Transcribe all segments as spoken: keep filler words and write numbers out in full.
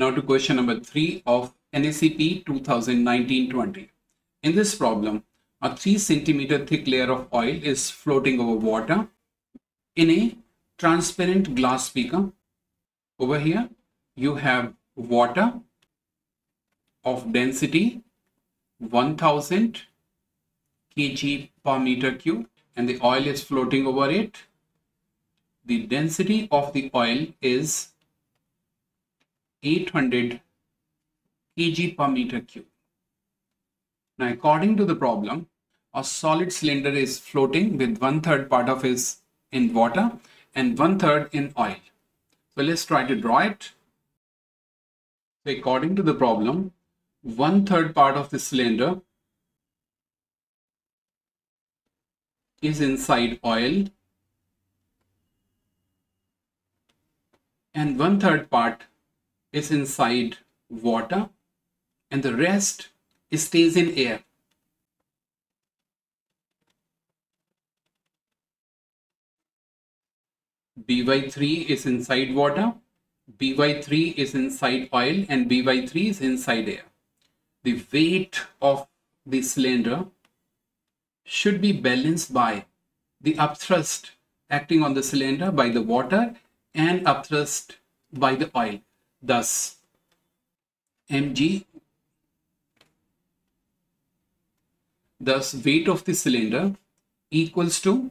Now to question number three of N A C P twenty nineteen twenty. In this problem, a three centimeter thick layer of oil is floating over water in a transparent glass beaker. Over here, you have water of density one thousand kilograms per meter cube, and the oil is floating over it. The density of the oil is eight hundred kilograms per meter cube. Now, according to the problem, a solid cylinder is floating with one third part of it in water and one third in oil. So let's try to draw it. So according to the problem, one third part of the cylinder is inside oil and one third part is inside water, and the rest stays in air. B by three is inside water, B by three is inside oil, and B by three is inside air. The weight of the cylinder should be balanced by the upthrust acting on the cylinder by the water and upthrust by the oil. Thus, mg, thus weight of the cylinder equals to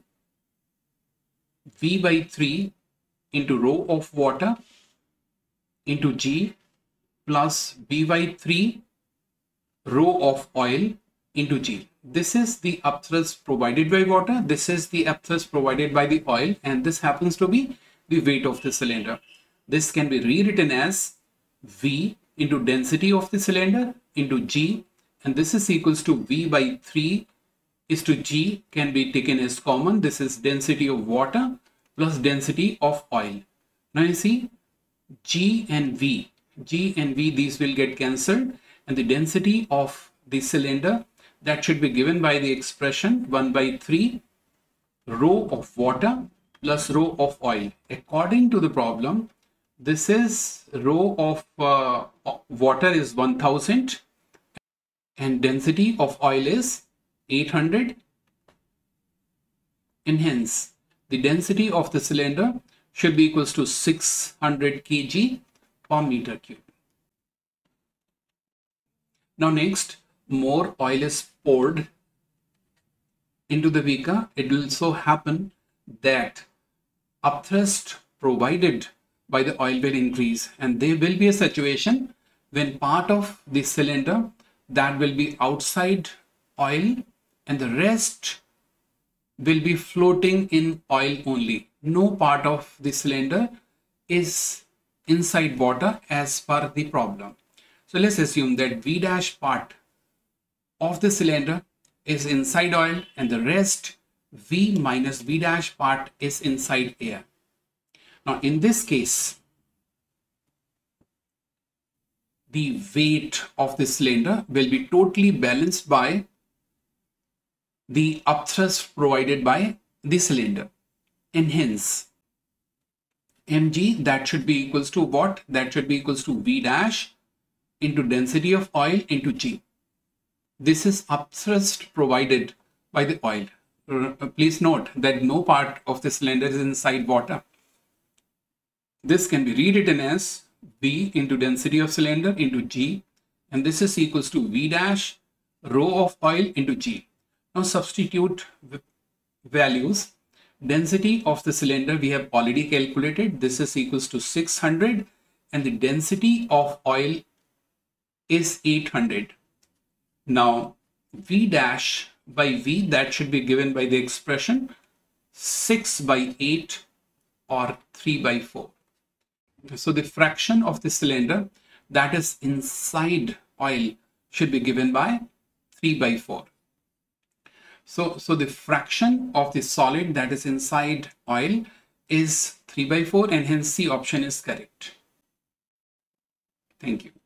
V by three into rho of water into G plus B by three rho of oil into G. This is the upthrust provided by water, this is the upthrust provided by the oil, and this happens to be the weight of the cylinder. This can be rewritten as V into density of the cylinder into G, and this is equals to V by three is to G can be taken as common. This is density of water plus density of oil. Now you see G and V, G and V, these will get cancelled, and the density of the cylinder, that should be given by the expression one by three rho of water plus rho of oil. According to the problem, this is rho of uh, water is one thousand and density of oil is eight hundred, and hence the density of the cylinder should be equals to six hundred kilograms per meter cube. Now next, more oil is poured into the beaker. It will so happen that upthrust provided by the oil will increase, and there will be a situation when part of the cylinder that will be outside oil and the rest will be floating in oil only. No part of the cylinder is inside water as per the problem. So let's assume that V dash part of the cylinder is inside oil and the rest V minus V dash part is inside air. Now in this case, the weight of the cylinder will be totally balanced by the upthrust provided by the cylinder, and hence mg, that should be equals to what? That should be equals to V dash into density of oil into G. This is upthrust provided by the oil. Please note that no part of the cylinder is inside water. This can be rewritten as V into density of cylinder into G, and this is equals to V dash rho of oil into G. Now substitute values. Density of the cylinder we have already calculated. This is equals to six hundred, and the density of oil is eight hundred. Now V dash by V, that should be given by the expression six by eight or three by four. So the fraction of the cylinder that is inside oil should be given by three by four. So, so the fraction of the solid that is inside oil is three by four, and hence C option is correct. Thank you.